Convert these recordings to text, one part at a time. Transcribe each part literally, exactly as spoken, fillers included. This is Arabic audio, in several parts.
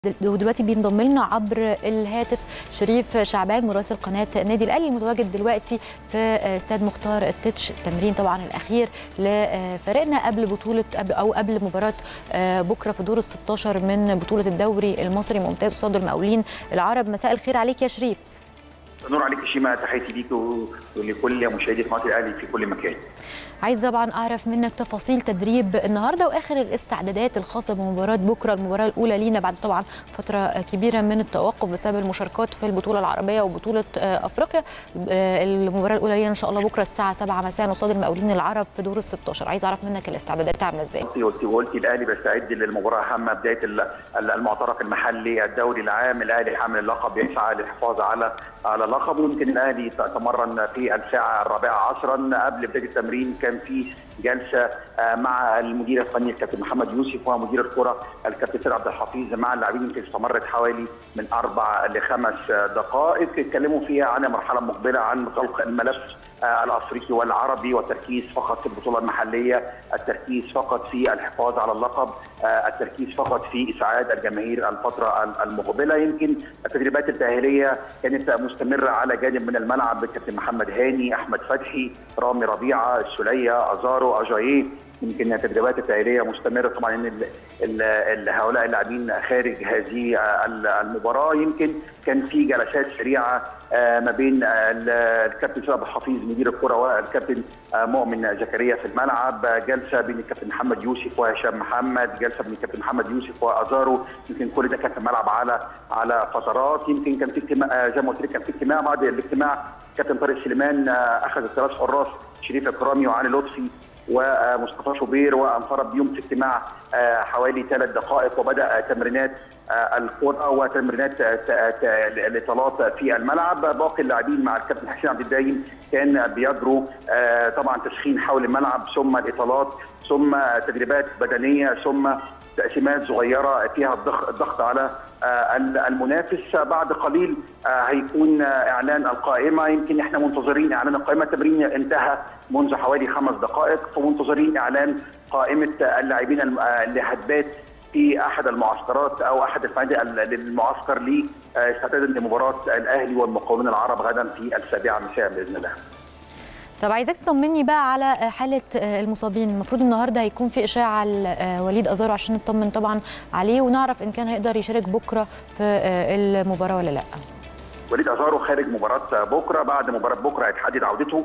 ودلوقتي بينضم لنا عبر الهاتف شريف شعبان مراسل قناه النادي الاهلي المتواجد دلوقتي في استاد مختار التتش، التمرين طبعا الاخير لفريقنا قبل بطوله او قبل مباراه بكره في دور ال ستاشر من بطوله الدوري المصري ممتاز قصاد المقاولين العرب. مساء الخير عليك يا شريف. نور عليك شيماء، تحياتي ليك ولكل مشاهدي قناه الاهلي في كل مكان. عايز طبعا اعرف منك تفاصيل تدريب النهارده واخر الاستعدادات الخاصه بمباراه بكره، المباراه الاولى لينا بعد طبعا فتره كبيره من التوقف بسبب المشاركات في البطوله العربيه وبطوله افريقيا. المباراه الاولى لينا ان شاء الله بكره الساعه سبعة مساء قصاد المقاولين العرب في دور ال ستاشر. عايز اعرف منك الاستعدادات عامله ازاي؟ قلتي قلتي الاهلي بيستعد للمباراه الهامه، بدايه المعترك المحلي الدوري العام. الاهلي حامل اللقب يسعى للحفاظ على على لقبه. يمكن الاهلي تمرن في الساعه الرابعه عصرا. قبل بدايه التمرين كان في جلسه مع المدير الفني الكابتن محمد يوسف ومدير الكره الكابتن سيد عبد الحفيظ مع اللاعبين. يمكن استمرت حوالي من اربع لخمس دقائق، اتكلموا فيها عن المرحله المقبله، عن خلق الملف الافريقي والعربي، والتركيز فقط في البطوله المحليه، التركيز فقط في الحفاظ على اللقب، التركيز فقط في اسعاد الجماهير الفتره المقبله. يمكن التدريبات التاهيليه كانت مستمره على جانب من الملعب بالكابتن محمد هاني، احمد فتحي، رامي ربيعه، السوليه، ازارو، اجاييه. يمكن التدريبات التاهيليه مستمره طبعا ان هؤلاء اللاعبين خارج هذه المباراه. يمكن كان في جلسات سريعه ما بين الكابتن سيد عبد الحفيظ مدير الكره والكابتن مؤمن زكريا في الملعب، جلسه بين الكابتن محمد يوسف وهشام محمد، جلسه بين الكابتن محمد يوسف وازارو. يمكن كل ده كان في الملعب على على فترات. يمكن كان في اجتماع زي ما قلت لك، كان في اجتماع. بعد الاجتماع كابتن طارق سليمان اخذ الثلاث حراس شريف اكرامي وعلي لطفي ومصطفى شوبير وانفرد بيوم في اجتماع حوالي ثلاث دقائق، وبدا تمرينات الكره وتمرينات الاطالات في الملعب. باقي اللاعبين مع الكابتن حسين عبد الدايم كان بيجروا طبعا تسخين حول الملعب، ثم الاطالات، ثم تدريبات بدنيه، ثم تقسيمات صغيره فيها الضغط على المنافس. بعد قليل هيكون اعلان القائمه. يمكن احنا منتظرين اعلان القائمه، التمرين انتهى منذ حوالي خمس دقائق، فمنتظرين اعلان قائمه اللاعبين اللي هتبات في احد المعسكرات او احد الفنادق للمعسكر لاستعدادا لمباراه الاهلي والمقاولون العرب غدا في السابعه مساء باذن الله. طب عايزاك تطمني بقى على حاله المصابين. المفروض النهارده هيكون في اشاعه وليد ازارو عشان نطمن طبعا عليه ونعرف ان كان هيقدر يشارك بكره في المباراه ولا لا. وليد ازارو خارج مباراه بكره. بعد مباراه بكره هيتحدد عودته.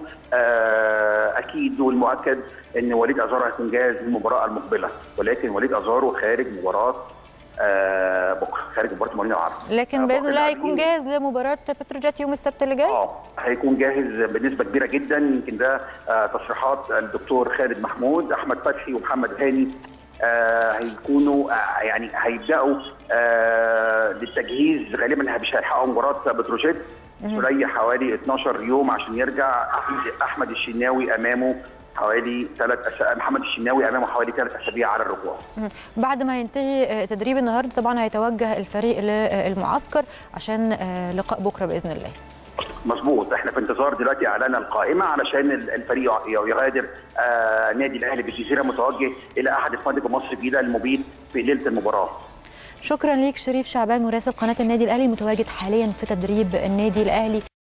اكيد والمؤكد ان وليد ازارو هيكون جاهز للمباراه المقبله، ولكن وليد ازارو خارج مباراه آه بكره، خارج مباراه المقاولين العرب. لكن آه باذن الله هيكون جاهز لمباراه بتروجيت يوم السبت اللي جاي. اه هيكون جاهز بنسبه كبيره جدا. يمكن ده آه تصريحات الدكتور خالد محمود. احمد فتحي ومحمد هاني آه هيكونوا آه يعني هيبداوا آه للتجهيز. غالبا مش هيلحقوا مباراه بتروجيت. سوريا حوالي اتناشر يوم عشان يرجع. احمد الشناوي امامه حوالي ثلاث أسابيع، محمد الشناوي امامه حوالي ثلاث اسابيع على الرجوع. بعد ما ينتهي تدريب النهارده طبعا هيتوجه الفريق للمعسكر عشان لقاء بكره باذن الله. مظبوط، احنا في انتظار دلوقتي اعلان القائمه علشان الفريق يغادر آه نادي الاهلي بالجزيره متوجه الى احد الفنادق مصر الجديده المبيت في ليله المباراه. شكرا ليك شريف شعبان مراسل قناه النادي الاهلي متواجد حاليا في تدريب النادي الاهلي.